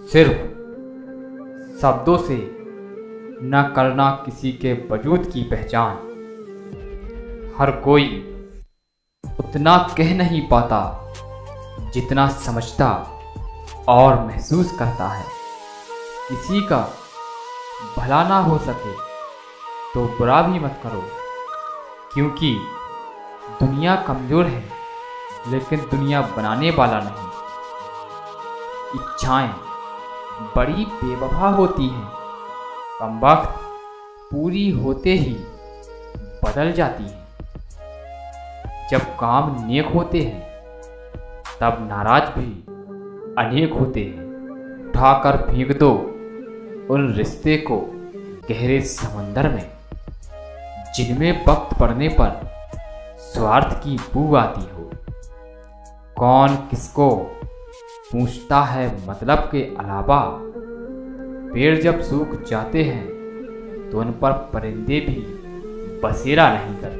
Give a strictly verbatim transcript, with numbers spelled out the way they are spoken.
सिर्फ शब्दों से न करना किसी के वजूद की पहचान। हर कोई उतना कह नहीं पाता जितना समझता और महसूस करता है। किसी का भला ना हो सके तो बुरा भी मत करो, क्योंकि दुनिया कमज़ोर है लेकिन दुनिया बनाने वाला नहीं। इच्छाएं बड़ी बेवफा होती हैं, कमबख्त पूरी होते ही बदल जाती हैं। जब काम नेक होते हैं तब नाराज भी अनेक होते हैं। उठाकर फेंक दो उन रिश्ते को गहरे समंदर में, जिनमें वक्त पड़ने पर स्वार्थ की बू आती हो। कौन किसको पूछता है मतलब के अलावा। पेड़ जब सूख जाते हैं तो उन पर परिंदे भी बसेरा नहीं करते।